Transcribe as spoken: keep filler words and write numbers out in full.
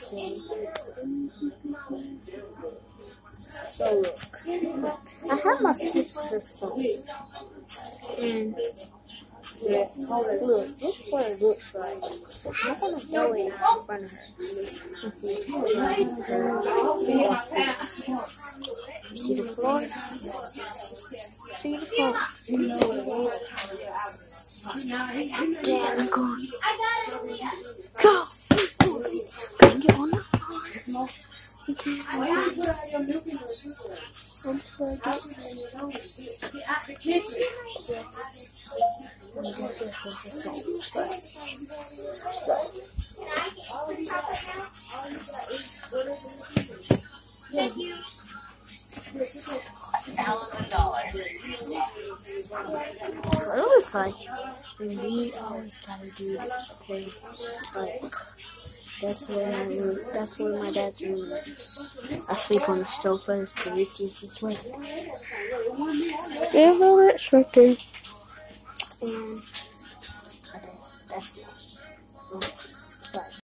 see. So look, I have my sister's phone, and look, this is what it looks like. I'm gonna throw it out in front of her. And see, see the floor? See the floor? Yeah, go on. Go! Bang it on the floor. You can't Thank you. Thousand dollars. It looks like we always gotta do this, okay? Like, that's where my room, that's where my dad's room is. I sleep on the sofa, so Ricky is asleep. Yeah, well, that's right there. And that's it. Bye.